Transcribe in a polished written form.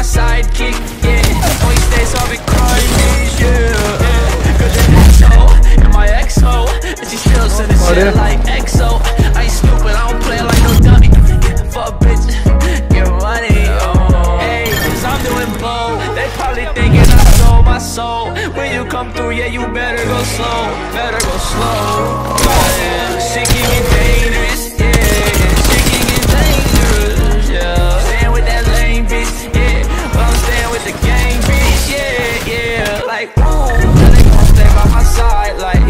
sidekick, yeah. Only stays off and crying, yeah. Cause that XO and my XO, and she still sending shit like XO. I ain't stupid, I don't play like no dummy. For a bitch, get money, oh. Hey, cause I'm doing blow. They probably thinking I sold my soul. When you come through, yeah, you better go slow. Better go slow. Shit can get dangerous, yeah. Shit can get dangerous, yeah. Staying with that lame bitch, yeah. But I'm staying with the gang bitch, yeah, yeah. Like, ooh, they gon' stay by my side, like